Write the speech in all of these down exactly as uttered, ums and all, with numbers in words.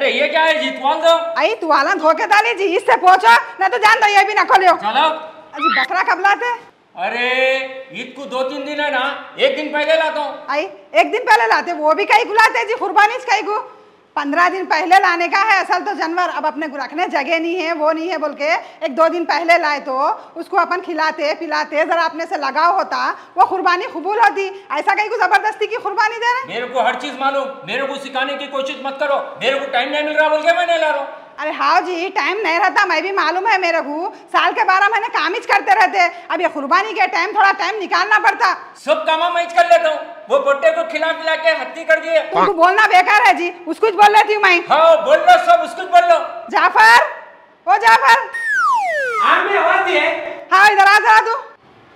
अरे ये क्या है जी, तुआल दो। आई तुआला धोके डाली जी, इससे पूछो नहीं तो जान दो ये भी ना खोलियो। चलो। अजी बकरा कब लाते? अरे ईद को दो तीन दिन है ना, एक दिन पहले लाता हूँ। आई एक दिन पहले लाते, वो भी कहीं को लाते जी, कुर्बानी कहीं को पंद्रह दिन पहले लाने का है। असल तो जानवर अब अपने को रखने जगह नहीं है, वो नहीं है बोल के एक दो दिन पहले लाए तो उसको अपन खिलाते पिलाते, जरा अपने से लगाव होता, वो कुर्बानी कबूल होती। ऐसा कहीं को जबरदस्ती की कुर्बानी दे रहे। मेरे को हर चीज मालूम, मेरे को सिखाने की कोशिश मत करो। मेरे को टाइम नहीं मिल रहा बोल के मैं नहीं ला रहा हूँ। अरे हाँ जी, टाइम नहीं रहता, मैं भी मालूम है मेरे को, साल के बारह महीने काम ही करते रहते। अब ये कुर्बानी के टाइम थोड़ा टाइम निकालना पड़ता। सब काम मैं कर लेता हूँ, वो बोटे को खिला पिला के हत्ती कर दिए। तुमको बोलना बेकार है जी, उसको बोल रही थी मैं। हाँ बोल लो, सब उसको बोल लो। जाफर, ओ जाफर, आपने आवाज दी है? हाँ इधर आ जरा तू।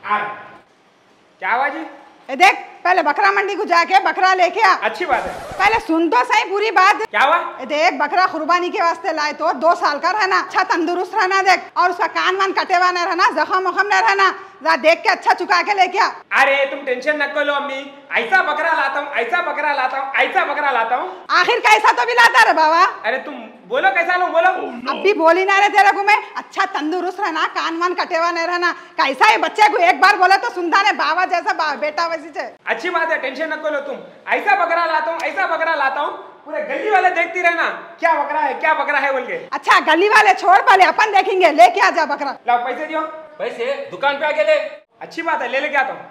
क्या आवाज है? ए देख, पहले बकरा मंडी को जाके बकरा लेके आ। अच्छी बात है। पहले सुन तो सही पूरी बात। क्या हुआ? ए देख, बकरा कुर्बानी के वास्ते लाए तो दो साल का रहना, अच्छा तंदुरुस्त रहना देख, और उसका कान वान कटे हुआ नहीं रहना, जख्म वखम नहीं रहना, जरा देख के अच्छा चुका के लेके आ। अरे तुम टेंशन न लो अम्मी, ऐसा बकरा लाता हूँ, ऐसा बकरा लाता हूँ, ऐसा बकरा लाता हूँ। आखिर कैसा तो भी लाता रे बाबा। अरे तुम बोलो कैसा लो, बोलो। अब भी बोली ना रहे तेरे को मैं, अच्छा तंदुरुस्त रहना, कान वान कटे हुआ नहीं रहना। कैसा है बच्चे को एक बार बोले तो सुनता नहीं, बाबा जैसा बा, बेटा वैसी से। अच्छी बात है, टेंशन न लो तुम। ऐसा बकरा लाता हूँ, ऐसा बकरा लाता हूँ, पूरे गली वाले देखती रहना क्या बकरा है, क्या बकरा है बोल के। अच्छा गली वाले छोड़, पहले अपन देखेंगे, लेके आ जा बकरा। लाओ पैसे दियो। पैसे दुकान पे आके ले। अच्छी बात है, ले लेके आता हूँ।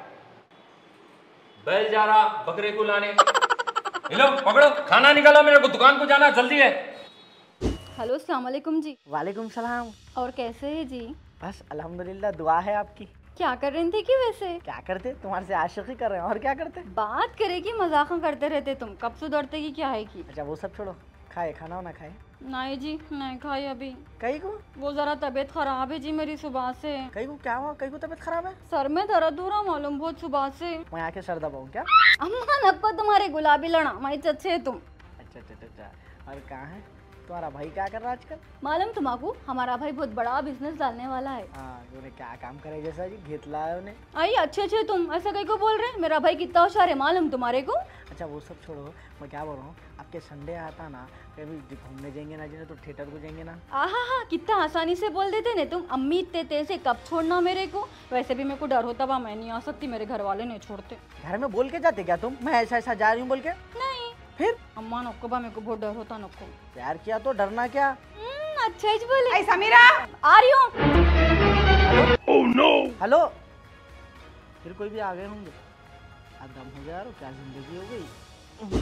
बैल जा रहा बकरे को लाने। लो पकड़ो, खाना निकालो, मेरे को दुकान को जाना जल्दी है। हेलो अस्सलाम वालेकुम जी। वालेकुम सलाम। और कैसे है जी? बस अल्हम्दुलिल्लाह, दुआ है आपकी। क्या कर रही थी कि वैसे? क्या करते, तुम्हारे से आशिकी कर रहे हैं, और क्या करते। बात करे कि मजाक करते रहते तुम, कब सुधरते की क्या है की? अच्छा वो सब छोड़ो, खाए खाना होना खाए? नहीं जी नहीं खाई अभी। कहीं को? वो जरा तबीयत खराब है जी मेरी सुबह से। कहीं को क्या हुआ? कहीं को तबीयत खराब है? सर में दर्द हो रहा मालूम बहुत सुबह से। मैं आके सर दबाऊं क्या? अम्मा नक्को तुम्हारे गुलाबी लड़ा माई चच्छे है तुम। अच्छा अच्छा अच्छा, और कहाँ है तुम्हारा भाई, क्या कर रहा है आजकल? मालूम तुम्हारा हमारा भाई बहुत बड़ा बिजनेस डालने वाला है। हाँ, उन्हें क्या काम करे जैसा जी, घेत लाया उन्हें। आई अच्छे अच्छे तुम ऐसा कहीं को बोल रहे हैं, मेरा भाई कितना होशियार है मालूम तुम्हारे को। अच्छा वो सब छोड़ो, मैं क्या बोल रहा हूँ, आपके संडे आता ना, कभी घूमने जाएंगे ना, जिन्हें तो थिएटर को जाएंगे ना। आहा हा, कितना आसानी से बोल देते ने तुम। अम्मी इतने तेज से कब छोड़ना मेरे को? वैसे भी मेरे को डर होता बा, मैं नहीं आ सकती, मेरे घर वाले नहीं छोड़ते। घर में बोल के जाते क्या तुम, मैं ऐसा ऐसा जा रही हूँ बोल के? नहीं फिर अम्मा नको बा, मेरे को बहुत डर होता नको। प्यार किया तो डरना क्या? अच्छा ही बोले। आई समीरा आ रही हूँ। Oh no. हेलो, फिर कोई भी आ गए होंगे। अब दम हो गया यार, क्या जिंदगी हो गई।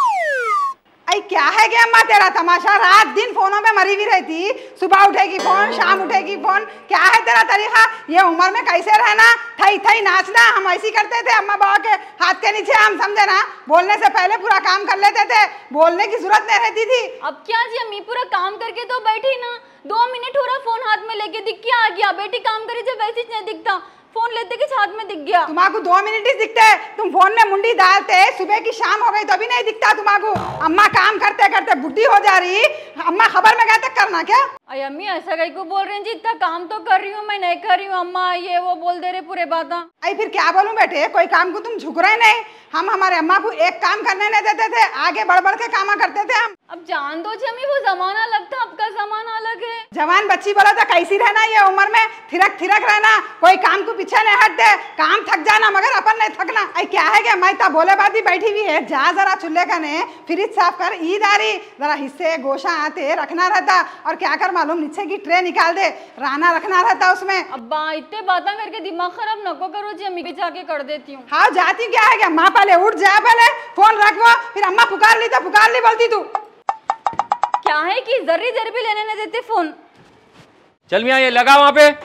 आई क्या है क्या अम्मा तेरा तमाशा, रात दिन फोनों में मरी हुई रहती, सुबह उठेगी फोन, शाम उठेगी फोन, क्या है तेरा तरीका? ये उम्र में कैसे रहना, थई थई नाचना, हम ऐसी करते थे अम्मा बाबा के हाथ के नीचे, हम समझे ना, बोलने से पहले पूरा काम कर लेते थे, बोलने की जरूरत नहीं रहती थी। अब क्या जी अम्मी, पूरा काम करके तो बैठी ना, दो मिनट हो रहा फोन हाथ में लेके दिख के आ गया। बेटी काम करे जब वैसे नहीं दिखता, फोन लेते के हाथ में दिख गया। तुम्हारे दो मिनट ही दिखते, तुम फोन में मुंडी डालते, सुबह की शाम हो गई तो भी नहीं दिखता तुम्हारे। अम्मा काम करते करते बुढ़ी हो जा रही, अम्मा खबर में कहते करना क्या? अरे अम्मी ऐसा कहीं को बोल रहे हैं जी, इतना काम तो कर रही हूँ मैं, नहीं कर रही हूँ अम्मा, ये वो बोल दे रहे पूरे बात। आई फिर क्या बोलूं बेटे, कोई काम को तुम झुक रहे नहीं, हम हमारे अम्मा को एक काम करने नहीं देते थे, आगे बढ़ बढ़ के काम करते थे हम। अब जान दो जी अम्मी, वो जमाना अलग था, अब का जमाना अलग है। जवान बच्ची बोला था कैसी रहना ये उम्र में, थिरक थिरक रहना, कोई काम को पीछे नहीं हटते, काम थक जाना मगर अपन नहीं थकना। आई क्या है क्या, मैं तब बोले बात ही बैठी हुई है, जा जरा चूल्हे का ने फ्रिज साफ कर, ईद आ रही, जरा हिस्से गोशा आते रखना रहता, और क्या कर मालूम नीचे की ट्रे निकाल दे, राना रखना रहता उसमें। अब्बा इतने बातें करके दिमाग खराब नको करो जी, अम्मी जाके कर देती हूँ। हाँ जाती क्या है क्या, माँ पहले उठ जा, पहले फोन रख, वो फिर अम्मा पुकार ली तो पुकार ली बोलती तू। क्या है कि जर्री जर्री भी लेने नहीं देते फोन। चल मियाँ ये लगा वहाँ पे।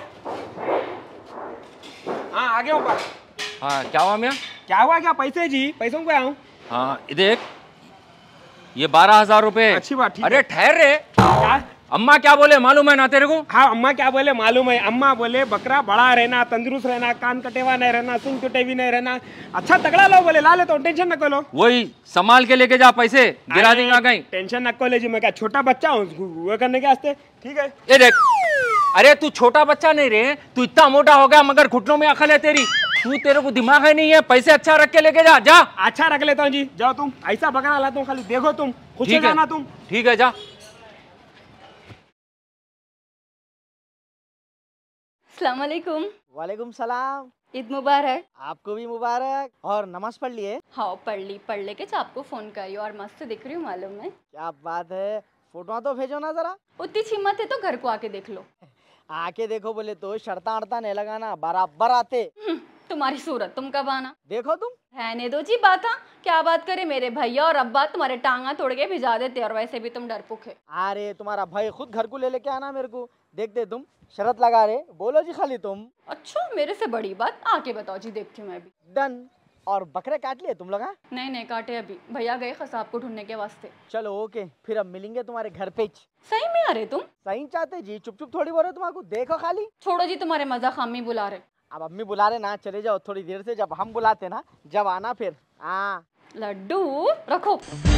हाँ आ गया ऊपर। हाँ क्या हुआ मियाँ? क्या हुआ, क्या पैसे जी, पैसों को आऊँ। हाँ देख, ये बारह हजार रुपए। अच्छी बात, ठीक है। अरे ठहर रे, क्या? अम्मा क्या बोले मालूम है ना तेरे को? हाँ अम्मा क्या बोले मालूम है, अम्मा बोले बकरा बड़ा रहना, तंदुरुस्त रहना, कान कटेवा नहीं रहना, सुन टूटे भी नहीं रहना, अच्छा तगड़ा लो बोले, ला ले तो टेंशन न लो। वही संभाल के लेके जा, पैसे गिरा देगा कहीं। टेंशन न ले जी, मैं क्या छोटा बच्चा हूँ वो करने के वास्ते, ठीक है। ये देख, अरे तू छोटा बच्चा नहीं रे, तू इतना मोटा हो गया मगर घुटनों में अकल है तेरी, तू तेरे को दिमाग है नहीं है, पैसे अच्छा रख के लेके जा। जा अच्छा रख लेता हूँ जी, जाओ तुम, ऐसा बकरा लाता हूँ, खाली देखो तुम, खुश हो जाना तुम। ठीक है जा। अस्सलाम वालेकुम। वालेकुम सलाम। ईद मुबारक। आपको भी मुबारक। और नमाज पढ़ लिए? हाँ पढ़ ली, पढ़ लेके आपको फोन करी और मस्त दिख रही हूँ मालूम है। क्या बात है, फोटो तो भेजो ना जरा। उतनी हिम्मत है तो घर को आके देख लो। आके देखो बोले तो शर्ता अड़ता नहीं लगाना, बराबर आते। हम्म, तुम्हारी सूरत तुम कब आना। देखो तुम। रहने दो जी बात। हाँ क्या बात करे, मेरे भैया और अब्बा तुम्हारे टांगा तोड़ के भिजा देते और वैसे भी तुम डरपोक है। अरे तुम्हारा भाई खुद घर को ले लेके आना मेरे को, देखते तुम शरत लगा रहे, बोलो जी खाली तुम। अच्छा मेरे से बड़ी बात, आके बताओ जी, देखती हूँ मैं भी। डन। और बकरे काट लिए तुम लोग? हाँ? नहीं नहीं काटे, अभी भैया गए खसाब को ढूंढने के वास्ते। चलो ओके, फिर अब मिलेंगे तुम्हारे घर पे। सही में आ रहे तुम? सही चाहते जी, चुप चुप थोड़ी बोल रहे तुम्हारे, देखो खाली। छोड़ो जी तुम्हारे मजा, खामी बुला रहे। अब अम्मी बुला रहे ना, चले जाओ थोड़ी देर से, जब हम बुलाते ना जब आना फिर। हाँ लड्डू रखो।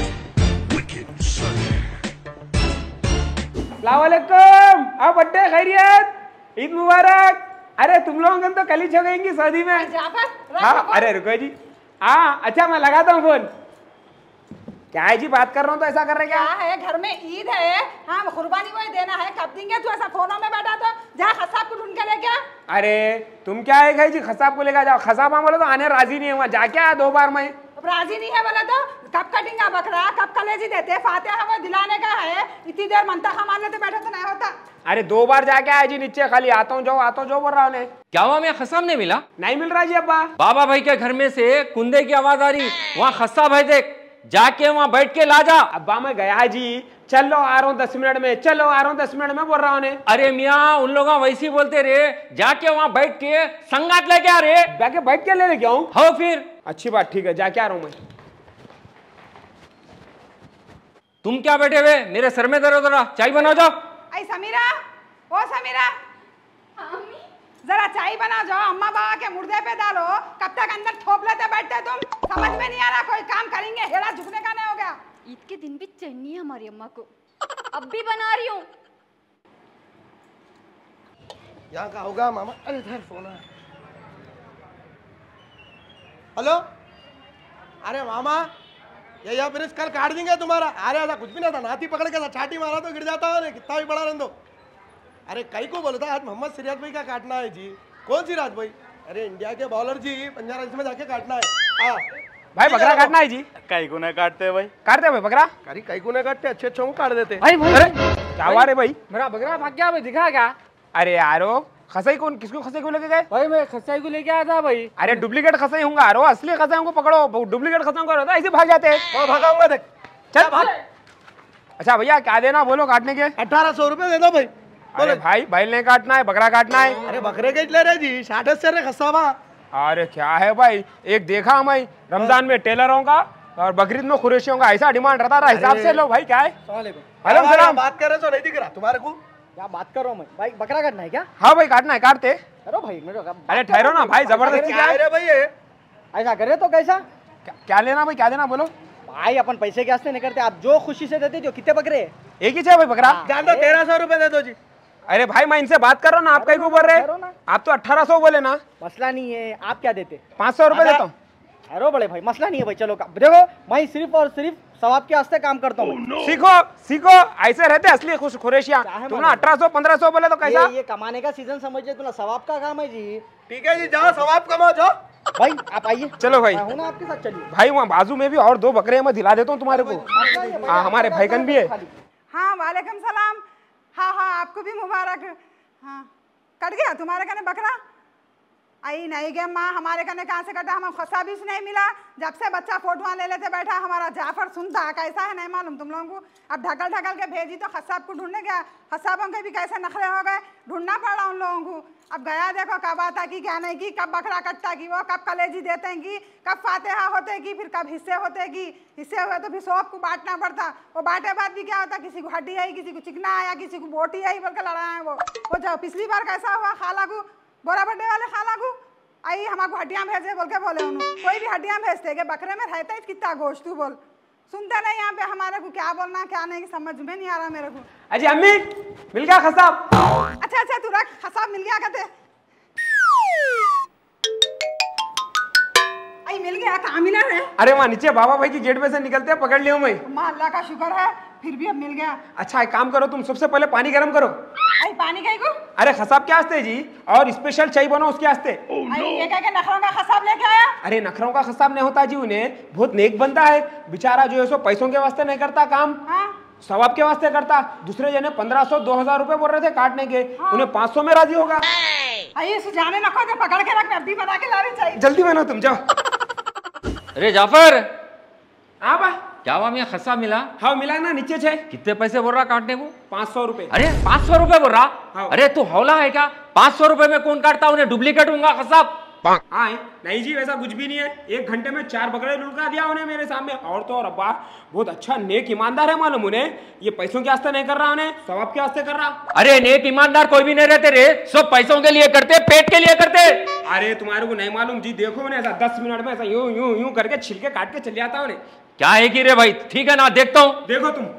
अस्सलामुअलैकुम। अब बड्डे खैरियत, ईद मुबारक। अरे तुम लोगों तो कल ही छगेंगी सऊदी में। हाँ अरे रुको जी। हाँ अच्छा मैं लगाता हूँ फोन। क्या है जी, बात कर रहा हूँ तो ऐसा कर रहे क्या? क्या है, घर में ईद है, हाँ कुर्बानी वही देना है, कब देंगे? तू ऐसा फोनों में बैठा तो जहाँ खसाब को ढूंढ के ले क्या? अरे तुम क्या है जी, खसाब को लेकर जाओ। खसाब बोले तो आने राजी नहीं हुआ, जाके आया दो बार मैं। अब राजी नहीं है बोले तो कब कटेंगे बकरा, कब कलेजी देते? फातिहा वो दिलाने का है, इतनी देर मंतखा मान लेते बैठे तो नहीं होता। अरे दो बार जाके आया जी नीचे, खाली आता हूँ जो आता हूँ जो बोल रहा हूँ। क्या हुआ, मैं खसाब नहीं मिला? नहीं मिल रहा जी अब्बा। बाबा भाई के घर में से कुंदे की आवाज आ रही, वहाँ खसाब है, देख जाके वहाँ बैठ के ला जा। अब्बा मैं गया जी, चलो आ रहा हूँ दस मिनट में, चलो आ रहा हूँ दस मिनट में बोल रहा हूँ। अरे मियाँ उन लोग वैसे ही बोलते रे, जाके वहाँ बैठ के संगात लेके आ रे। जाके बैठ के ले लेके आऊँ? हो फिर अच्छी बात, ठीक है जाके आ रहा हूँ मैं। तुम क्या बैठे हुए, मेरे सर में दर्द हो रहा, चाय बनाओ जाओ। आई समीरा, ओ समीरा, जरा चाय बना जाओ, अम्मा बाबा के मुर्दे पे डालो, कब तक अंदर थोप लेते बैठते तुम? समझ में नहीं आ रहा, कोई काम करेंगे, हेरा झुकने का नहीं हो गया। ईद के दिन भी चैन नहीं है हमारी अम्मा को। अब भी बना रही हूँ। यहाँ का होगा मामा? अरे इधर फोन है। हेलो, अरे मामा ये या ब्रिज कल काट देंगे तुम्हारा। अरे ऐसा कुछ भी नहीं था, नाती पकड़ के छाटी मारा तो गिर जाता है, कितना भी बड़ा रहने दो। अरे कई को बोलता आज मोहम्मद सिराज भाई का काटना है जी। कौन सिराज भाई? अरे इंडिया के बॉलर जी, पंजाब में जाके काटना है। हाँ भाई बकरा काटना है जी। कई को नहीं काटते भाई? काटते भाई बकरा? अरे कई को नहीं काटते, अच्छे अच्छे को काट देते। अरे क्या हुआ रे भाई? मेरा बकरा भाग गया भाई, दिखा क्या? अरे यारो खसाई कौन, किसको खसाई को लेके गए? भाई मैं खसाई को लेके आया था भाई। अरे डुप्लीकेट खसाई होंगे, अरे असली खसाई को पकड़ो, डुप्लीकेट खसाई को रहता है ऐसे भाग जाते हैं। भागाऊंगा देख, चल भाग। अच्छा भैया क्या देना बोलो काटने के? अठारह सौ रुपए दे दो भाई। अरे भाई बैल नहीं काटना है, बकरा काटना है। अरे बकरे के ले रहे जी, साठ से रे खसाबा। अरे क्या है भाई, एक देखा मैं रमजान में टेलरों का और बकरीद में कुरैशियों का ऐसा डिमांड रहता था, हिसाब से लो भाई। क्या है? हेलो सलाम, बात कर रहे तो नहीं दिख रहा तुम्हारे को? क्या बात कर रहा हूँ मैं भाई, बकरा काटना है क्या? हाँ भाई काटना है, काटते। करो भाई मेरे को। अरे ठहरो ना भाई, जबरदस्ती क्या है भाई? ये ऐसा करे तो कैसा? क्या, क्या लेना भाई, क्या देना बोलो? भाई अपन पैसे के वास्ते नहीं करते, आप जो खुशी से देते जो। कितने बकरे? एक ही चाहिए भाई बकरा। जान दो, तेरह सौ रुपए दे दो जी। अरे भाई मैं इनसे बात कर रहा हूँ ना, आप कहीं को बोल रहे करो हैं? ना। आप तो अठारह सौ बोले ना। मसला नहीं है, आप क्या देते? पाँच सौ रुपए देता हूँ। अरे बड़े भाई मसला नहीं है भाई, चलो का- देखो मैं सिर्फ और सिर्फ सवाब के वास्ते काम करता हूँ। सीखो सीखो, ऐसे रहते असली खुश खुरैशिया। तुम ना अठारह सौ पंद्रह सौ बोले तो कैसा? ये, ये कमाने का सीजन समझिए, तुम्हारा सवाब का काम है जी। ठीक है जी, जाओ सवाब कमाओ जाओ। भाई आप आइए। चलो भाई। मैं हूं ना आपके साथ, चलिए। भाई वहाँ बाजू में भी और दो बकरे मैं दिला देता हूँ तुम्हारे को। हाँ हमारे भाईगन भी है। हाँ वालेकुम सलाम। हाँ हाँ आपको भी मुबारक। हाँ कट गया तुम्हारे कने बकरा? आई नहीं गया माँ, हमारे कने कहाँ से कटा, हमें खसा भी नहीं मिला। जब से बच्चा फोटोआं ले लेते बैठा, हमारा जाफर सुनता कैसा है नहीं मालूम तुम लोगों को। अब ढकल ढकल के भेजी तो खसाब को ढूंढने गया, खसाबों के भी कैसे नखरे हो गए, ढूंढना पड़ा उन लोगों को। अब गया देखो कब आता की क्या नहीं की, कब बकरा कटता की वो, कब कलेजी देते की, कब फातिहा होते की, फिर कब हिस्से होते की। हिस्से हुए तो फिर सबको बांटना पड़ता। वो बांटे बाद भी क्या होता, किसी को हड्डी आई, किसी को चिकना आया, किसी को बोटी आई बोल के लड़ाया वो। वो जब पिछली बार कैसा हुआ, खाला को बोरा बड्डे वाले खाला को आई हमारे हड्डियाँ भेजे बोल के बोले उन्होंने। कोई भी हड्डियाँ भेजते कि बकरे में रहता है कितना गोश्त, तू बोल सुनते नहीं यहाँ पे हमारे को क्या बोलना क्या नहीं समझ में नहीं आ रहा मेरे को। अजी अम्मी मिल गया खसाब? अच्छा अच्छा तू रख, खसाब मिल गया कहते। आई मिल गया, कहाँ मिला है? अरे वहाँ नीचे बाबा भाई की गेट में से निकलते हैं, पकड़ लिया मैं। अम्मा अल्लाह का शुक्र है फिर भी अब मिल गया। अच्छा एक काम करो, तुम सबसे पहले पानी गर्म करो। आई पानी कहीं को? अरे खसाब क्या आस्ते जी, और स्पेशल चाय बनो उसके आस्ते। आई ये क्या के नखरों का खसाब लेके आया? अरे नखरों का खसाब नहीं होता जी, उन्हें बहुत नेक बनता है बेचारा, जो है सो पैसों के वास्ते नहीं करता काम, हाँ? सवाब के वास्ते करता। दूसरे जने पंद्रह सौ दो हजार रुपए बोल रहे थे काटने के, उन्हें पाँच सौ में राजी होगा। आई इसे जाने नको दे, पकड़ के रख, मैं अभी बना के ला रही चाहिए। जल्दी बनो तुम, जाओ। अरे जाफर, हाँ बा, क्या हुआ, मैं खस्सा मिला? हाँ मिला ना, नीचे छे। कितने पैसे बोल रहा काटने को? पाँच सौ रुपए। अरे पाँच सौ रुपए बोल रहा? हाँ। अरे तू हौला है क्या? पाँच सौ रुपए में कौन काटता? उन्हें डुप्लीकेट होगा खसाब। हाँ नहीं जी, वैसा कुछ भी नहीं है, एक घंटे में चार बकरे लुढ़का दिया उन्हें मेरे सामने। और तो और अब्बा बहुत अच्छा नेक ईमानदार है मालूम उन्हें, ये पैसों के वास्ते नहीं कर रहा, उन्हें सवाब के वास्ते कर रहा। अरे नेक ईमानदार कोई भी नहीं रहते रे, सब पैसों के लिए करते, पेट के लिए करते। अरे तुम्हारे को नहीं मालूम जी, देखो उन्हें ऐसा दस मिनट में ऐसा यूं यूं यूं करके छिलके काट के चल जाता उन्हें। क्या है कि रे भाई, ठीक है ना, देखता हूँ। देखो तुम।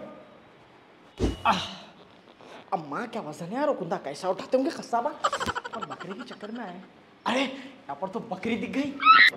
अम्मा क्या वजन है यार, कुंदा कैसा उठाते होंगे खस्साबा, और बकरी के चक्कर में आए। अरे यहाँ पर तो बकरी दिख गई।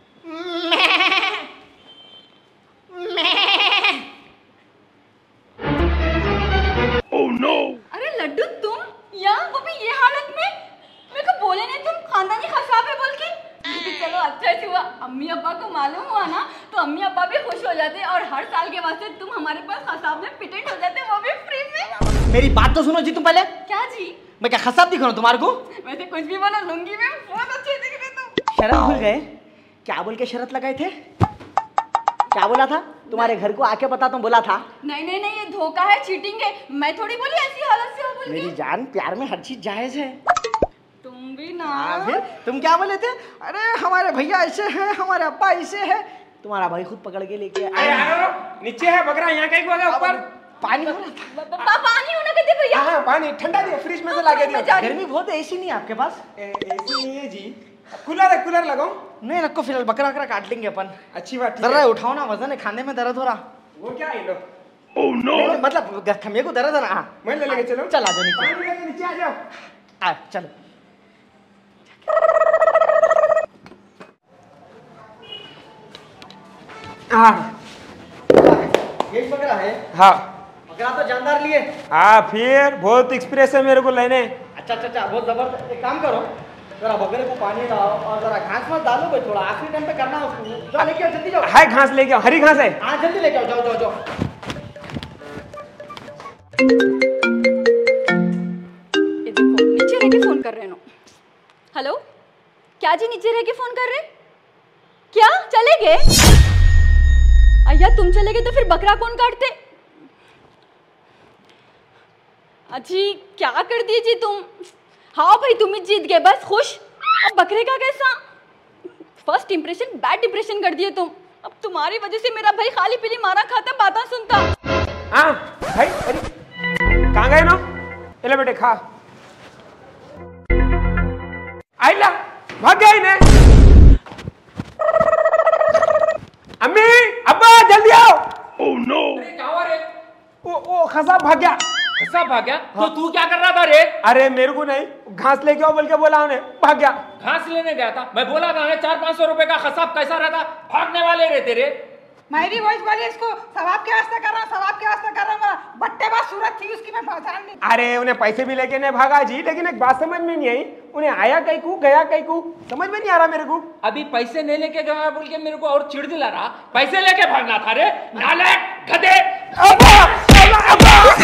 oh, no. अरे लड्डू तुम यहाँ, वो भी ये हालत में? मेरे को बोले नहीं तुम खानदानी खसाब है बोल के? चलो अच्छा ही हुआ, अम्मी अब्बा को मालूम हुआ ना तो अम्मी अब्बा भी खुश हो जाते और हर साल के वास्ते तुम हमारे पास खसाब में फिटेड हो जाते, वो भी फ्री में। मेरी बात तो सुनो जी तुम पहले। क्या जी? मैं क्या खसाब दिख रहा हूँ तुम्हारे को? वैसे कुछ भी बोलो, लुंगी में बहुत अच्छे दिख रहे तुम। शरत भूल गए? क्या बोल के शरत लगाए थे? क्या बोला था? तुम्हारे घर को आके बता, तुम बोला था। नहीं नहीं नहीं, ये धोखा है, चीटिंग है। मैं थोड़ी बोली ऐसी हालत से हो बोल के। मेरी जान, प्यार में हर चीज जायज है। तुम भी ना। हाँ, फिर तुम क्या बोले थे? अरे हमारे भैया ऐसे हैं, हमारे अब्बा ऐसे हैं। तुम्हारा भाई खुद पकड़ के लेके अरे यारो, नीचे है बकरा, यहाँ कहीं को गया ऊपर। पानी पानी होना कहते भैया। हाँ पानी ठंडा दिया, फ्रिज में से लाके दिया। गर्मी बहुत है, एसी नहीं है आपके पास? ऐसी नहीं है जी, कूलर है, कूलर लगाओ। नहीं रखो, फिलहाल बकरा बकरा काट लेंगे अपन। अच्छी बात। जरा उठाओ ना, वजन है, खाने में दर्द हो रहा। वो क्या है लो? ओह नो, मतलब खम्बे को दर्द है ना। हाँ मैं ले लेके चलो। चल आ जाओ नीचे, पानी लेके नीचे आ जाओ। आ चलो। हाँ यही बकरा है? हाँ बकरा तो जानदार लिए। हाँ, फिर बहुत एक्सप्रेस है मेरे को लेने। अच्छा अच्छा अच्छा, बहुत जबरदस्त। एक काम करो, जरा बकरे को पानी डालो और जरा घास मत डालो भाई, थोड़ा आखिरी टाइम पे करना उसको। जाओ लेके आओ, जल्दी जाओ। है घास लेके आओ, हरी घास है। हाँ जल्दी लेके आओ, जाओ जाओ जाओ। ये देखो नीचे रह के फोन कर रहे हो। हेलो, क्या जी नीचे रह के फोन कर रहे? क्या चले गए? अय्या तुम चले गए तो फिर बकरा कौन काटते? अजी क्या कर दिए जी तुम? हाँ भाई तुम ही जीत गए, बस खुश। अब बकरे का कैसा? फर्स्ट इंप्रेशन बैड इंप्रेशन कर दिए तुम। अब तुम्हारी वजह से मेरा भाई खाली पीली मारा खाता, बातें सुनता। हाँ भाई, अरे कहाँ गए ना? चले बेटे खा। आइला भाग गया इन्हें। अम्मी अब्बा जल्दी आओ। ओह नो, अरे क्या हुआ रे? ओ ओ खसाब भाग गया। खसाब भाग गया? तो तू क्या कर रहा था रे? अरे मेरे को नहीं, घास लेके आओ बोल के बोला उन्हें, भाग गया। घास लेने गया था? मैं बोला था ना चार पाँच सौ रुपए का खसाब कैसा रहता, भागने वाले रहते रे। मैं भी वही बोली, इसको सवाब के वास्ते कर रहा, सवाब के वास्ते कर रहा। बट्टेबाज सूरत थी उसकी, मैं पहचान नहीं। अरे उन्हें पैसे भी लेके नहीं भागा जी, लेकिन एक बात समझ में नहीं आई, उन्हें आया कहीं को गया कहीं को, समझ में नहीं आ रहा मेरे को। अभी पैसे नहीं लेके गया बोल के मेरे को और चिढ़ दिला रहा, पैसे लेके भागना था रे नालायक गधे। अब्बा अब्बा अब्बा।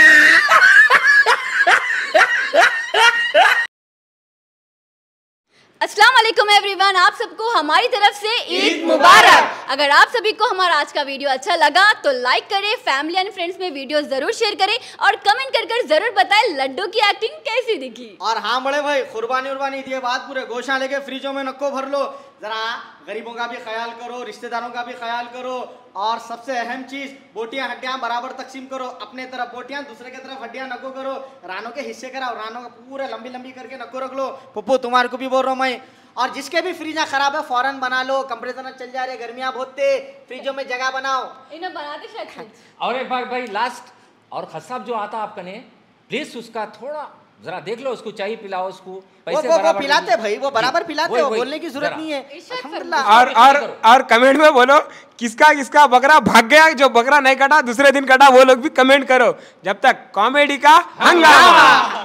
अस्सलाम वालेकुम एवरीवन, आप सबको हमारी तरफ से ईद मुबारक। अगर आप सभी को हमारा आज का वीडियो अच्छा लगा तो लाइक करें, फैमिली एंड फ्रेंड्स में वीडियो जरूर शेयर करें और कमेंट कर कर जरूर बताएं लड्डू की एक्टिंग कैसी दिखी। और हाँ बड़े भाई, कुर्बानी उर्बानी दिए बात पूरे गोशा लेके फ्रिजों में नक्को भर लो। जरा गरीबों का भी ख्याल करो, रिश्तेदारों का भी ख्याल करो, और सबसे अहम चीज बोटियां हड्डियां बराबर तकसीम करो। अपने तरफ बोटियां, दूसरे की तरफ हड्डियां नको करो। रानों के हिस्से कराओ, रानों का पूरे लंबी लंबी करके नको रख लो। पप्पू तुम्हारे को भी बोल रहा हूँ मैं। और जिसके भी फ्रिज खराब है फौरन बना लो, कंप्रेसर चल जा रहे, गर्मियां बहुत थे, फ्रिजों में जगह बनाओ। इन्हें बनाते शायद। और एक बार भाई लास्ट, और खसाब जो आता आपका ने प्लीज उसका थोड़ा जरा देख लो, उसको चाहिए पिलाओ, उसको पैसे वो, वो, बराबर वो पिलाते भाई, वो बराबर पिलाते हो, बोलने की जरूरत नहीं है। अल्हम्दुलिल्लाह। और और और कमेंट में बोलो किसका किसका बकरा भाग गया, जो बकरा नहीं कटा दूसरे दिन कटा, वो लोग भी कमेंट करो। जब तक कॉमेडी का हंगामा।